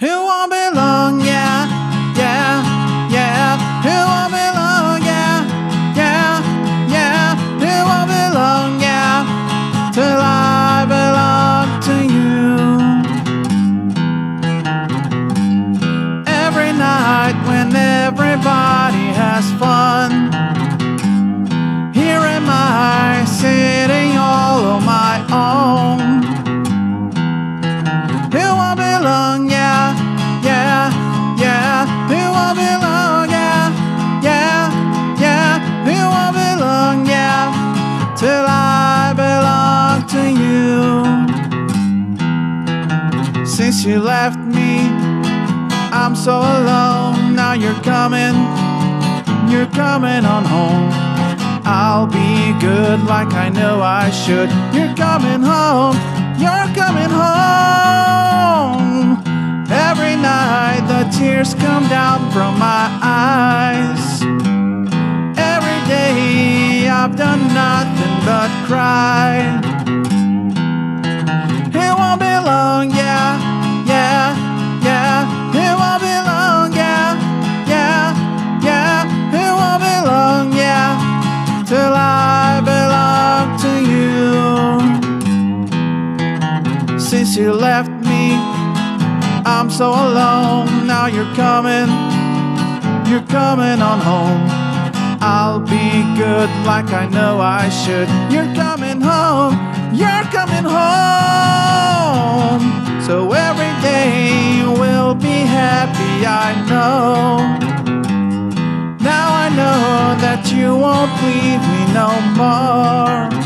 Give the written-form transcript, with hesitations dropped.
Who won't belong, yeah, yeah, yeah. Who won't belong, yeah, yeah, yeah. Who won't belong, yeah, till I belong to you. Every night when everybody has fun, here am I sitting all on my own. Who won't belong, yeah, yeah, yeah. Who won't belong, yeah, yeah, yeah. Who won't belong, yeah, till I belong to you. Since you left me, I'm so alone. Now you're coming on home. I'll be good like I know I should. You're coming home, you're coming home. Every night the tears come down from my eyes. Every day I've done nothing but cry. It won't be long, yeah, yeah, yeah. It won't be long, yeah, yeah, yeah. It won't be long, yeah, till I belong to you. Since you left me, I'm so alone. Now you're coming on home. I'll be good like I know I should. You're coming home, you're coming home. So every day we'll be happy, I know. Now I know that you won't leave me no more.